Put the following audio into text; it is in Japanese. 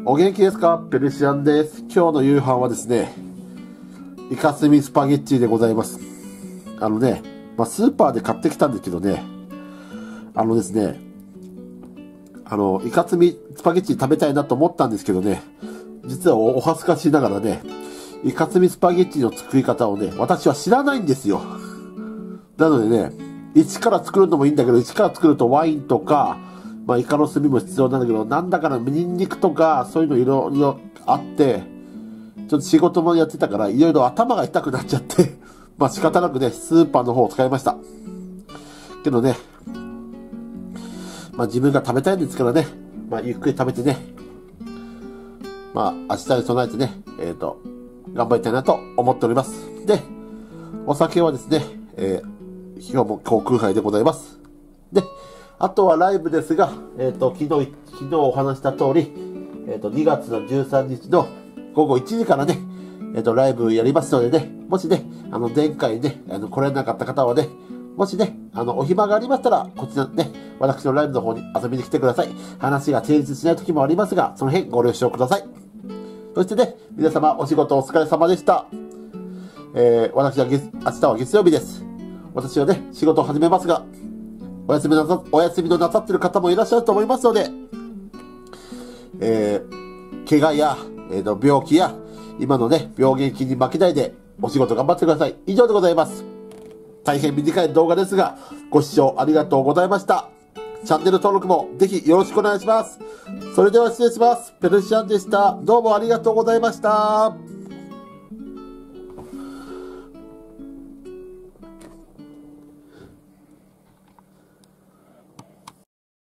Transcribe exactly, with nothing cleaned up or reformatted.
お元気ですか？ペルシアンです。今日の夕飯はですね、イカスミスパゲッティでございます。あのね、まあ、スーパーで買ってきたんですけどね、あのですね、あの、イカスミスパゲッティ食べたいなと思ったんですけどね、実はお恥ずかしいながらね、イカスミスパゲッティの作り方をね、私は知らないんですよ。なのでね、一から作るのもいいんだけど、一から作るとワインとか、まあ、イカの炭も必要なんだけど、なんだかのニンニクとか、そういうのいろいろあって、ちょっと仕事もやってたから、いろいろ頭が痛くなっちゃって、まあ仕方なくね、スーパーの方を使いました。けどね、まあ自分が食べたいんですからね、まあゆっくり食べてね、まあ明日に備えてね、えっと、頑張りたいなと思っております。で、お酒はですね、えー、今日も航空杯でございます。で、あとはライブですが、えっ、ー、と、昨日、昨日お話した通り、えっ、ー、と、にがつのじゅうさんにちのごごいちじからね、えっ、ー、と、ライブやりますのでね、もしね、あの、前回ね、あの、来れなかった方はね、もしね、あの、お暇がありましたら、こちらね、私のライブの方に遊びに来てください。話が成立しない時もありますが、その辺ご了承ください。そしてね、皆様お仕事お疲れ様でした。えー、私は月、明日は月曜日です。私はね、仕事を始めますが、お休みなさ、お休みのなさってる方もいらっしゃると思いますので、えー、怪我や、えーと、病気や、今のね、病原菌に負けないで、お仕事頑張ってください。以上でございます。大変短い動画ですが、ご視聴ありがとうございました。チャンネル登録もぜひよろしくお願いします。それでは失礼します。ペルシアンでした。どうもありがとうございました。